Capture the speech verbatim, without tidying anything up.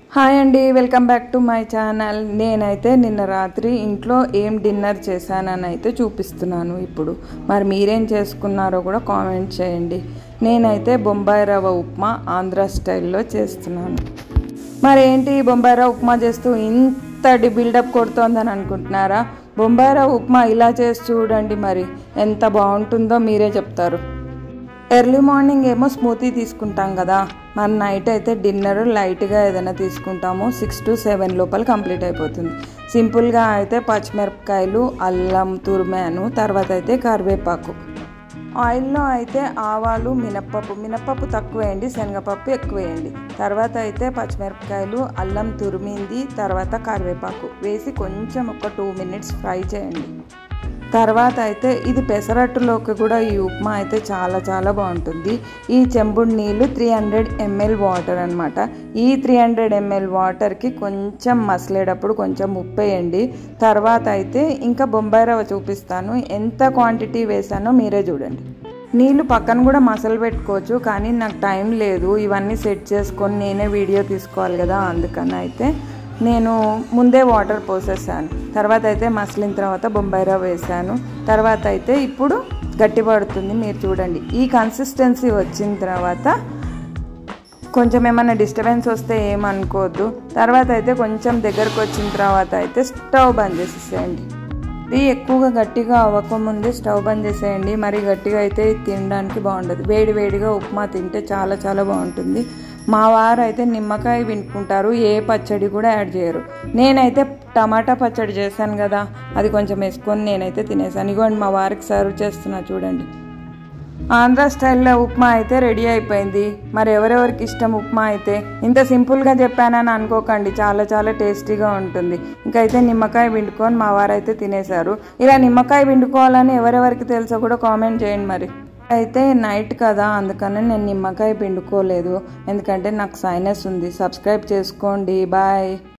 Hi అండి, welcome back to my channel. నేనైతే నిన్న రాత్రి ఇంట్లో ఏం డిన్నర్ చేశానని అయితే చూపిస్తున్నాను ఇప్పుడు. మరి మీరేం చేసుకున్నారో కూడా కామెంట్ చేయండి. నేనైతే బొంబాయి రవ్వ ఉప్మా ఆంధ్ర స్టైల్లో చేస్తున్నాను. మరి ఏంటి బొంబాయి రవ్వ ఉప్మా చేస్తూ ఇంతటి బిల్డప్ కొడుతోందని అనుకుంటున్నారా? బొంబాయి రవ్వ ఉప్మా ఇలా చేసి చూడండి, మరి ఎంత బాగుంటుందో మీరే చెప్తారు. ఎర్లీ మార్నింగ్ ఏమో స్మూతీ తీసుకుంటాం కదా, మరి నైట్ అయితే డిన్నర్ లైట్గా ఏదైనా తీసుకుంటాము. సిక్స్ టు సెవెన్ లోపల కంప్లీట్ అయిపోతుంది. సింపుల్గా అయితే పచ్చిమిరపకాయలు, అల్లం తురిమాను, తర్వాత అయితే కరివేపాకు. ఆయిల్లో అయితే ఆవాలు, మినప్పప్పు మినప్పప్పు తక్కువ వేయండి, శనగపప్పు ఎక్కువ వేయండి. తర్వాత అయితే పచ్చిమిరపకాయలు, అల్లం తురిమింది, తర్వాత కరివేపాకు వేసి కొంచెం ఒక టూ మినిట్స్ ఫ్రై చేయండి. తర్వాత అయితే ఇది పెసరట్టులోకి కూడా ఈ ఉప్మా అయితే చాలా చాలా బాగుంటుంది. ఈ చెంబుడు నీళ్ళు త్రీ హండ్రెడ్ ఎంఎల్ వాటర్ అనమాట. ఈ త్రీ హండ్రెడ్ ఎంఎల్ వాటర్కి కొంచెం మసలేటప్పుడు కొంచెం ఉప్పు వేయండి. తర్వాత అయితే ఇంకా బొంబాయి రవ్వ చూపిస్తాను, ఎంత క్వాంటిటీ వేసానో మీరే చూడండి. నీళ్ళు పక్కన కూడా మసలు పెట్టుకోవచ్చు, కానీ నాకు టైం లేదు ఇవన్నీ సెట్ చేసుకొని నేనే వీడియో తీసుకోవాలి కదా, అందుకని అయితే నేను ముందే వాటర్ పోసేసాను. తర్వాత అయితే మసలిన తర్వాత బొంబాయి రవ్వ వేసాను. తర్వాత అయితే ఇప్పుడు గట్టి పడుతుంది, మీరు చూడండి. ఈ కన్సిస్టెన్సీ వచ్చిన తర్వాత కొంచెం ఏమైనా డిస్టర్బెన్స్ వస్తే ఏమనుకోవద్దు. తర్వాత అయితే కొంచెం దగ్గరకు వచ్చిన తర్వాత అయితే స్టవ్ బంద్ చేసేసేయండి. ఇది ఎక్కువగా గట్టిగా అవ్వకముందే స్టవ్ బంద్ చేసేయండి, మరి గట్టిగా అయితే తినడానికి బాగుండదు. వేడి వేడిగా ఉప్మా తింటే చాలా చాలా బాగుంటుంది. మా వారు అయితే నిమ్మకాయ పిండుకుంటారు, ఏ పచ్చడి కూడా యాడ్ చేయరు. నేనైతే టమాటా పచ్చడి చేశాను కదా, అది కొంచెం వేసుకొని నేనైతే తినేసాను. ఇగోండి మా వారికి సర్వ్ చేస్తున్నా చూడండి. ఆంధ్ర స్టైల్లో ఉప్మా అయితే రెడీ అయిపోయింది. మరి ఎవరెవరికి ఇష్టం ఉప్మా అయితే? ఇంత సింపుల్గా చెప్పానని అనుకోకండి, చాలా చాలా టేస్టీగా ఉంటుంది. ఇంకైతే నిమ్మకాయ పిండుకొని మా వారైతే తినేశారు. ఇలా నిమ్మకాయ పిండుకోవాలని ఎవరెవరికి తెలుసో కూడా కామెంట్ చేయండి. మరి అయితే నైట్ కదా, అందుకని నేను నిమ్మకాయ పిండుకోలేదు, ఎందుకంటే నాకు సైనస్ ఉంది. సబ్స్క్రైబ్ చేసుకోండి, బాయ్.